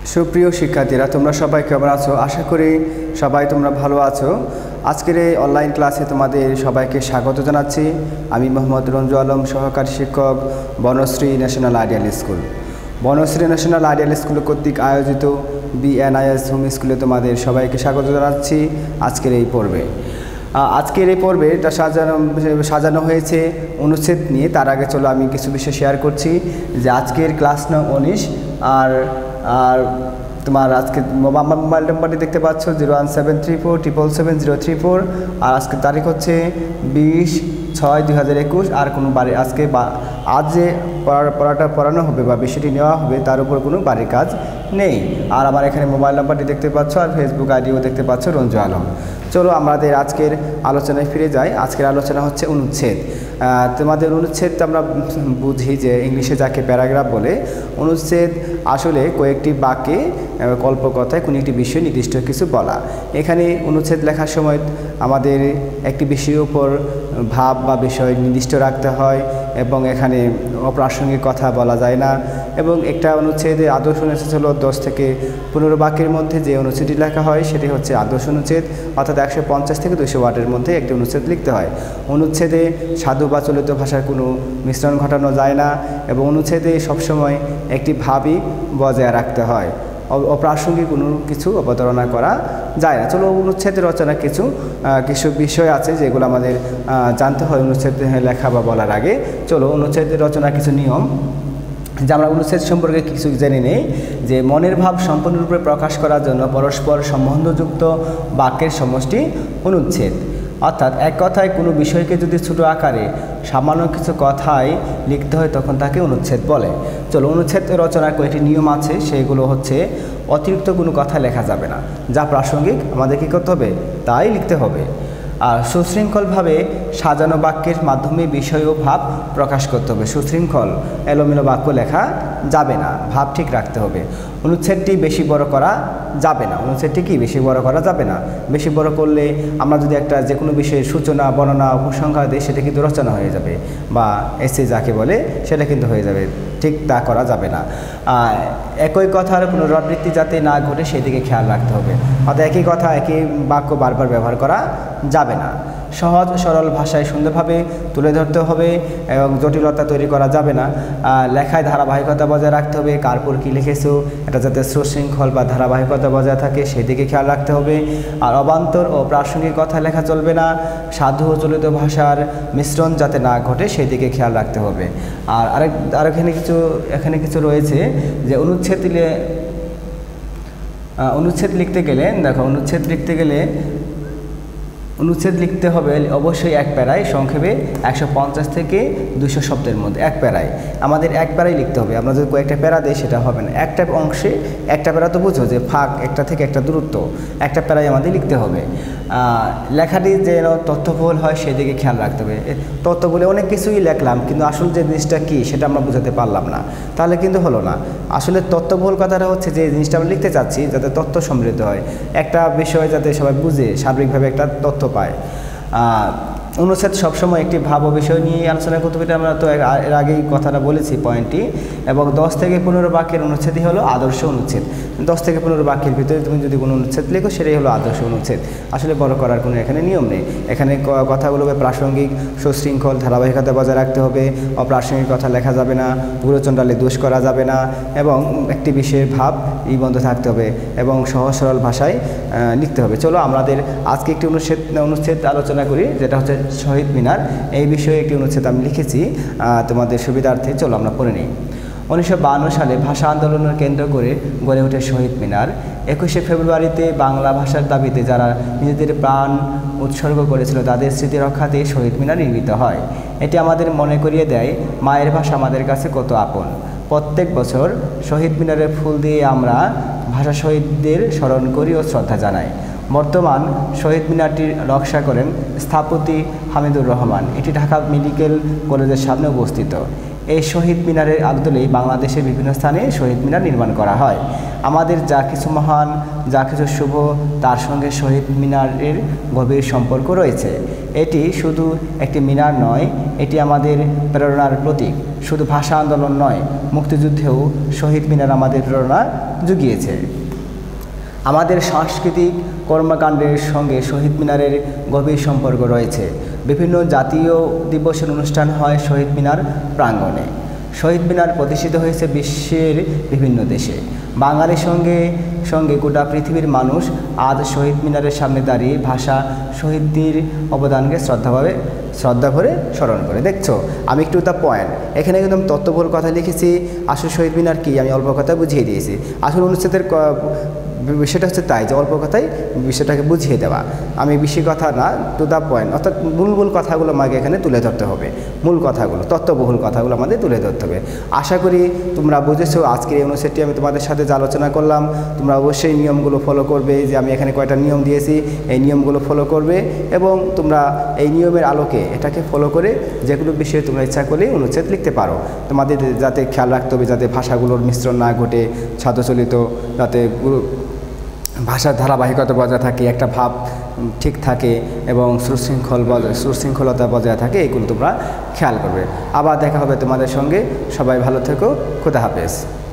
সুপ্রিয় শিক্ষার্থীরা, তোমরা সবাই কেমন আছো? আশা করি সবাই তোমরা ভালো আছো। আজকের এই অনলাইন ক্লাসে তোমাদের সবাইকে স্বাগত জানাচ্ছি। আমি মোহাম্মদ রঞ্জু আলম, সহকারী শিক্ষক, Banasree national ideal school. Banasree national ideal school কর্তৃক আয়োজিত BNIS হোম স্কুলে তোমাদের সবাইকে স্বাগত জানাচ্ছি আজকের এই পর্বে। আজকের এই পর্বে এটা সাজানো হয়েছে অনুচ্ছেদ নিয়ে। তার আগে চলো আমি কিছু বিষয় শেয়ার করছি যে আজকের ক্লাস নং 19 আর তোমার আজকে মোবাইল নাম্বারটি দেখতে পাচ্ছ 01734777034। আর আজকের তারিখ হচ্ছে 20/6/2021। আর কোনো বাড়ি আজ যে পড়াটা পড়ানো হবে বা বিষয়টি নেওয়া হবে তার উপর কোনো বাড়ির কাজ নেই। আর আমার এখানে মোবাইল নাম্বারটি দেখতে পাচ্ছ আর ফেসবুক আইডিও দেখতে পাচ্ছ রঞ্জু আলম। চলো আমাদের আজকের আলোচনায় ফিরে যাই। আজকের আলোচনা হচ্ছে অনুচ্ছেদ। তোমাদের অনুচ্ছেদ আমরা বুঝি যে ইংলিশে যাকে প্যারাগ্রাফ বলে। অনুচ্ছেদ আসলে কয়েকটি বাক্যে কল্পকথায় কোনো একটি বিষয় নির্দিষ্ট কিছু বলা। এখানে অনুচ্ছেদ লেখার সময় আমাদের একটি বিষয়ের উপর ভাব বা বিষয় নির্দিষ্ট রাখতে হয় এবং এখানে অপ্রাসঙ্গিক কথা বলা যায় না। এবং একটা অনুচ্ছেদে আদর্শ অনুচ্ছেদ হলো 10 থেকে 15 বাক্যের মধ্যে যে অনুচ্ছেদটি লেখা হয় সেটি হচ্ছে আদর্শ অনুচ্ছেদ, অর্থাৎ 150 থেকে 200 ওয়ার্ডের মধ্যে একটি অনুচ্ছেদ লিখতে হয়। অনুচ্ছেদে সাধু বা চলিত ভাষার কোনো মিশ্রণ ঘটানো যায় না এবং অনুচ্ছেদে সবসময় একটি ভাবই বজায় রাখতে হয়। অপ্রাসঙ্গিক কোনো কিছু অবতারণা করা যায় না। চলো অনুচ্ছেদের রচনা কিছু বিষয় আছে যেগুলো আমাদের জানতে হয় অনুচ্ছেদ লেখা বা বলার আগে। চলো অনুচ্ছেদের রচনা কিছু নিয়ম যে আমরা অনুচ্ছেদ সম্পর্কে কিছু জেনে নেই। যে মনের ভাব সম্পূর্ণরূপে প্রকাশ করার জন্য পরস্পর সম্বন্ধযুক্ত বাক্যের সমষ্টি অনুচ্ছেদ। অর্থাৎ এক কথায় কোনো বিষয়কে যদি ছোটো আকারে সামান্য কিছু কথায় লিখতে হয় তখন তাকে অনুচ্ছেদ বলে। চলো অনুচ্ছেদ রচনার কয়েকটি নিয়ম আছে, সেগুলো হচ্ছে অতিরিক্ত কোনো কথা লেখা যাবে না, যা প্রাসঙ্গিক আমাদের কী করতে হবে তাই লিখতে হবে। আর সুশৃঙ্খলভাবে সাজানো বাক্যের মাধ্যমে বিষয় ও ভাব প্রকাশ করতে হবে। সুশৃঙ্খল এলোমেলো বাক্য লেখা যাবে না, ভাব ঠিক রাখতে হবে। অনুচ্ছেদটি বেশি বড় করা যাবে না। অনুচ্ছেদটি কি বেশি বড় করা যাবে না। বেশি বড় করলে আমরা যদি একটা যে কোনো বিষয়ের সূচনা বর্ণনা উপসংহার দিই সেটা কিন্তু রচনা হয়ে যাবে বা এসে যাকে বলে সেটা কিন্তু হয়ে যাবে, ঠিক তা করা যাবে না। একই কথার পুনরাবৃত্তি যাতে না ঘটে সেদিকে খেয়াল রাখতে হবে। অর্থাৎ একই কথা একই বাক্য বারবার ব্যবহার করা যাবে না। সহজ সরল ভাষায় সুন্দরভাবে তুলে ধরতে হবে এবং জটিলতা তৈরি করা যাবে না। লেখায় ধারাবাহিকতা বজায় রাখতে হবে। কার পর কী লিখেছো এটা যাতে সুশৃঙ্খল বা ধারাবাহিকতা বজায় থাকে সেদিকে খেয়াল রাখতে হবে। আর অবান্তর ও প্রাসঙ্গিক কথা লেখা চলবে না। সাধু ও চলিত ভাষার মিশ্রণ যাতে না ঘটে সেদিকে খেয়াল রাখতে হবে। আর এখানে কিছু রয়েছে যে অনুচ্ছেদ লিখতে গেলে দেখো অনুচ্ছেদ লিখতে হবে অবশ্যই এক প্যারায়, সংক্ষেপে 150 থেকে 200 শব্দের মধ্যে এক প্যারায়। আমাদের এক প্যারায় লিখতে হবে। আমরা যদি কয়েকটা প্যারা দিই সেটা হবে না। একটা অংশে একটা প্যারা তো বুঝো যে ফাঁক একটা থেকে একটা দূরত্ব, একটা প্যারায় আমাদের লিখতে হবে। লেখাটি যেন তথ্যবহুল হয় সেদিকে খেয়াল রাখতে হবে। তথ্যগুলো অনেক কিছুই লিখলাম কিন্তু আসল যে জিনিসটা কী সেটা আমরা বোঝাতে পারলাম না, তাহলে কিন্তু হলো না। আসলে তথ্যবহুল কথাটা হচ্ছে যে জিনিসটা আমরা লিখতে চাচ্ছি যাতে তথ্য সমৃদ্ধ হয়, একটা বিষয় যাতে সবাই বুঝে সার্বিকভাবে একটা তথ্য পায়। অনুচ্ছেদ সবসময় একটি ভাব ও বিষয় নিয়ে আলোচনা করতে হবে। আমরা তো এর আগেই কথাটা বলেছি পয়েন্টটি। এবং 10 থেকে 15 বাক্যের অনুচ্ছেদই হলো আদর্শ অনুচ্ছেদ। 10 থেকে 15 বাক্যের ভিতরে তুমি যদি কোনো অনুচ্ছেদ লেখো সেটাই হলো আদর্শ অনুচ্ছেদ। আসলে বড় করার কোনো এখানে নিয়ম নেই। এখানে কথাগুলোকে প্রাসঙ্গিক, সুশৃঙ্খল, ধারাবাহিকতা বজায় রাখতে হবে। অপ্রাসঙ্গিক কথা লেখা যাবে না, গুরুচণ্ডালে দোষ করা যাবে না এবং একটি বিষয়ের ভাব নিবন্ধ থাকতে হবে এবং সহজ সরল ভাষায় লিখতে হবে। চলো আমাদের আজকে একটি অনুচ্ছেদ আলোচনা করি, যেটা হচ্ছে শহীদ মিনার। এই বিষয়ে একটি অনুচ্ছেদ আমি লিখেছি তোমাদের সুবিধার্থে। চলো আমরা পড়ে নিই। 1952 সালে ভাষা আন্দোলনের কেন্দ্র করে গড়ে ওঠে শহীদ মিনার। 21শে ফেব্রুয়ারিতে বাংলা ভাষার দাবিতে যারা নিজেদের প্রাণ উৎসর্গ করেছিল তাদের স্মৃতি রক্ষাতে শহীদ মিনার নির্মিত হয়। এটি আমাদের মনে করিয়ে দেয় মায়ের ভাষা আমাদের কাছে কত আপন। প্রত্যেক বছর শহীদ মিনারে ফুল দিয়ে আমরা ভাষা শহীদদের স্মরণ করি ও শ্রদ্ধা জানাই। বর্তমান শহীদ মিনারটির নকশা করেন স্থপতি হামিদুর রহমান। এটি ঢাকা মেডিকেল কলেজের সামনে অবস্থিত। এই শহীদ মিনারের আদলেই বাংলাদেশের বিভিন্ন স্থানে শহীদ মিনার নির্মাণ করা হয়। আমাদের যা কিছু মহান, যা কিছু শুভ, তার সঙ্গে শহীদ মিনারের গভীর সম্পর্ক রয়েছে। এটি শুধু একটি মিনার নয়, এটি আমাদের প্রেরণার প্রতীক। শুধু ভাষা আন্দোলন নয়, মুক্তিযুদ্ধেও শহীদ মিনার আমাদের প্রেরণা জুগিয়েছে। আমাদের সাংস্কৃতিক কর্মকাণ্ডের সঙ্গে শহীদ মিনারের গভীর সম্পর্ক রয়েছে। বিভিন্ন জাতীয় দিবসের অনুষ্ঠান হয় শহীদ মিনার প্রাঙ্গণে। শহীদ মিনার প্রতিষ্ঠিত হয়েছে বিশ্বের বিভিন্ন দেশে। বাঙালির সঙ্গে সঙ্গে গোটা পৃথিবীর মানুষ আজ শহীদ মিনারের সামনে দাঁড়িয়ে ভাষা শহীদদের অবদানকে শ্রদ্ধা ভরে স্মরণ করে। দেখছো, আমি একটু দ্য পয়েন্ট এখানে একদম তত্ত্ববহুল কথা লিখেছি। আসল শহীদ মিনার কি আমি অল্প কথায় বুঝিয়ে দিয়েছি। আসল অনুচ্ছেদের বিষয়টা হচ্ছে তাই যে অল্প কথায় বিষয়টাকে বুঝিয়ে দেওয়া। আমি বেশি কথা না, টু দ্য পয়েন্ট, অর্থাৎ মূল কথাগুলো আমাকে এখানে তুলে ধরতে হবে। মূল কথাগুলো, তত্ত্ববহুল কথাগুলো আমাদের তুলে ধরতে হবে। আশা করি তোমরা বুঝেছো। আজকের এই অনুচ্ছেদটি আমি তোমাদের সাথে যে আলোচনা করলাম, তোমরা অবশ্যই নিয়মগুলো ফলো করবে। যে আমি এখানে কয়টা নিয়ম দিয়েছি, এই নিয়মগুলো ফলো করবে এবং তোমরা এই নিয়মের আলোকে এটাকে ফলো করে যে কোনো বিষয়ে তোমরা ইচ্ছা করলে অনুচ্ছেদ লিখতে পারো। তোমাদের যাতে খেয়াল রাখতে হবে যাতে ভাষাগুলোর মিশ্রণ না ঘটে, ছাত্রচলিত, যাতে ভাষার ধারাবাহিকতা বজায় থাকে, একটা ভাব ঠিক থাকে এবং সুশৃঙ্খলতা বজায় থাকে, এগুলো তোমরা খেয়াল করবে। আবার দেখা হবে তোমাদের সঙ্গে। সবাই ভালো থেকো। খোদা হাফেজ।